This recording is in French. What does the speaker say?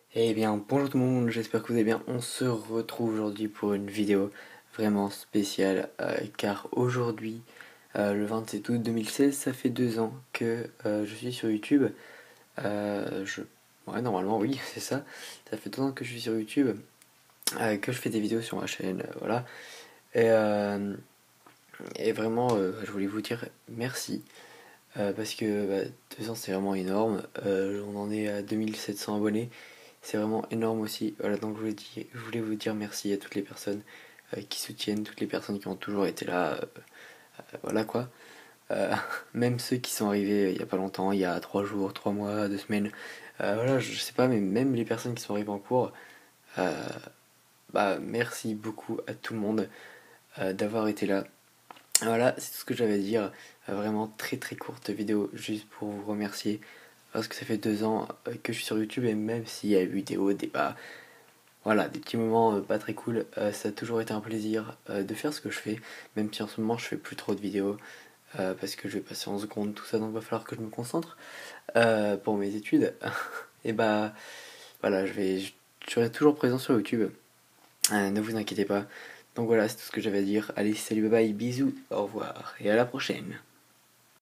Eh bien, bonjour tout le monde, j'espère que vous allez bien. On se retrouve aujourd'hui pour une vidéo vraiment spéciale car aujourd'hui, le 27 août 2016, ça fait 2 ans que je suis sur YouTube. Euh, je... Ouais, normalement, oui, c'est ça. Ça fait 2 ans que je suis sur YouTube, que je fais des vidéos sur ma chaîne, voilà. Et, euh, et vraiment, je voulais vous dire merci parce que 2 ans c'est vraiment énorme. On en est à 2700 abonnés. C'est vraiment énorme aussi. Voilà, donc je voulais vous dire merci à toutes les personnes qui soutiennent, toutes les personnes qui ont toujours été là. Voilà quoi. Euh, Même ceux qui sont arrivés il y a pas longtemps, il y a 3 jours, 3 mois, 2 semaines. Voilà, je sais pas, mais même les personnes qui sont arrivées en cours, euh, merci beaucoup à tout le monde d'avoir été là. Voilà, c'est tout ce que j'avais à dire. Vraiment très très courte vidéo juste pour vous remercier. Parce que ça fait 2 ans que je suis sur YouTube et même s'il y a eu des hauts, des bas, voilà, des petits moments pas très cool. Ça a toujours été un plaisir de faire ce que je fais, même si en ce moment je fais plus trop de vidéos parce que je vais passer en seconde, tout ça, donc il va falloir que je me concentre pour mes études. Et voilà, je serai toujours présent sur YouTube, ne vous inquiétez pas. Donc voilà, c'est tout ce que j'avais à dire. Allez, salut, bye bye, bisous, au revoir et à la prochaine.